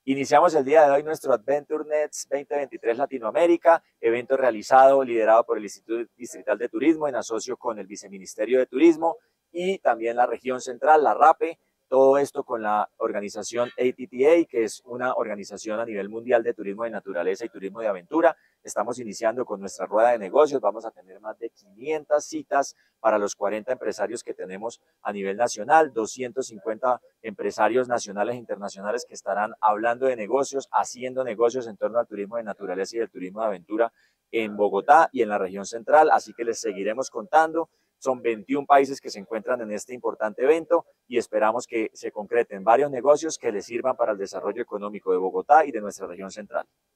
Iniciamos el día de hoy nuestro Adventure Nets 2023 Latinoamérica, evento realizado, liderado por el Instituto Distrital de Turismo en asocio con el Viceministerio de Turismo y también la región central, la RAPE, todo esto con la organización ATTA, que es una organización a nivel mundial de turismo de naturaleza y turismo de aventura. Estamos iniciando con nuestra rueda de negocios, vamos a tener más de 500 citas para los 40 empresarios que tenemos a nivel nacional, 250 empresarios nacionales e internacionales que estarán hablando de negocios, haciendo negocios en torno al turismo de naturaleza y el turismo de aventura en Bogotá y en la región central, así que les seguiremos contando. Son 21 países que se encuentran en este importante evento y esperamos que se concreten varios negocios que les sirvan para el desarrollo económico de Bogotá y de nuestra región central.